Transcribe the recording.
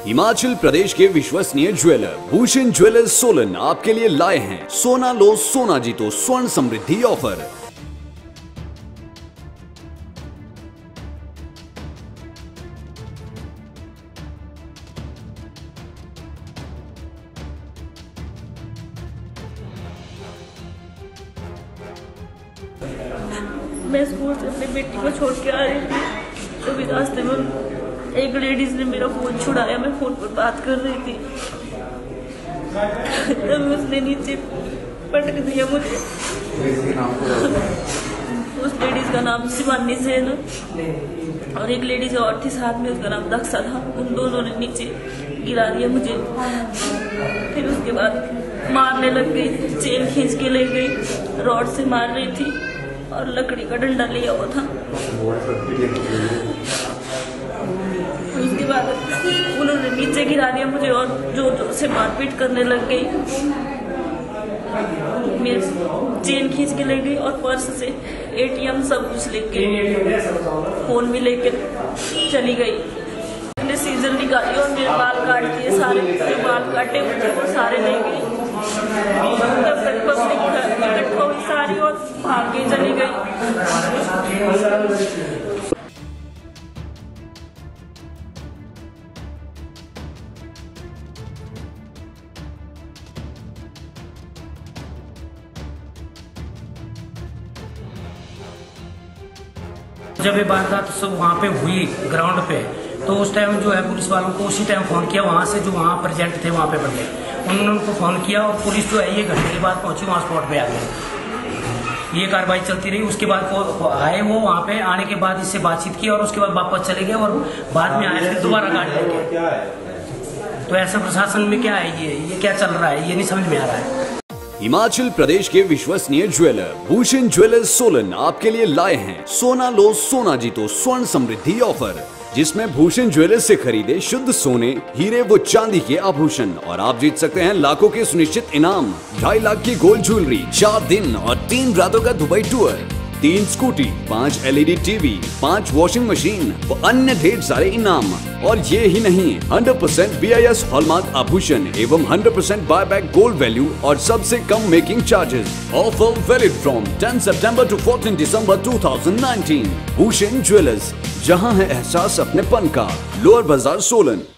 हिमाचल प्रदेश के विश्वसनीय jeweller Bhushan jewellers Solan आपके लिए लाए हैं सोना लो सोना जीतो स्वर्ण समृद्धि ऑफर। मैं स्कूल से अपनी बेटी को छोड़ के आ रही थी, तभी रास्ते में एक लेडीज ने मेरा फोन छुड़ाया। मैं फोन पर बात कर रही थी, तभी उसने नीचे पटक दिया मुझे। उस लेडीज का नाम शिवानी सेन और एक लेडीज और थी साथ में, उसका नाम दक्षा था। उन दोनों ने नीचे गिरा दिया मुझे। फिर उसके बाद मारने लग गई, चेन खींच के ले गई, रॉड से मार रही थी और लकड़ी का डंडा लिया हुआ था। उसके बाद उन्होंने नीचे गिरा दिया मुझे और जोर जोर से मारपीट करने लग गई। मेरे चेन खींच के ले गई और पर्स से ATM सब कुछ लेके, फोन भी लेके चली गई। मैंने सीजर निकाली और मेरे बाल काट दिए, सारे बाल काटे मुझे वो सारे ले गई। पब्लिक इकट्ठा हुई सारी और भाग के चली गई। जब ये वारदात सब वहाँ पे हुई ग्राउंड पे, तो उस टाइम जो है पुलिस वालों को उसी टाइम फोन किया, वहाँ से जो वहाँ प्रेजेंट थे वहाँ पे बंदे, उन्होंने उनको फोन किया और पुलिस जो है ये घंटे के बाद पहुंची वहाँ स्पॉट पे आ गई। ये कार्रवाई चलती रही। उसके बाद आए वो वहाँ पे, आने के बाद इससे बातचीत की और उसके बाद वापस चले गए और बाद में आए फिर दोबारा गाड़ी लेके। तो ऐसा प्रशासन में क्या है, ये क्या चल रहा है, ये नहीं समझ में आ रहा है। हिमाचल प्रदेश के विश्वसनीय ज्वेलर भूषण ज्वेलर्स सोलन आपके लिए लाए हैं सोना लो सोना जीतो स्वर्ण समृद्धि ऑफर, जिसमें भूषण ज्वेलर्स से खरीदे शुद्ध सोने, हीरे व चांदी के आभूषण और आप जीत सकते हैं लाखों के सुनिश्चित इनाम। 2.5 लाख की गोल्ड ज्वेलरी, 4 दिन और 3 रातों का Dubai tour, 3 scooty, 5 LED TV, 5 washing machine व अन्य ढेर सारे इनाम। और ये ही नहीं, 100% BIS हॉलमार्क आभूषण एवं 100% बायबैक गोल्ड वैल्यू और सबसे कम making charges. Offer valid from 10 सितंबर टू 14 दिसंबर 2019। भूषण ज्वेलर्स, जहां है एहसास अपने पन का। लोअर बाजार सोलन।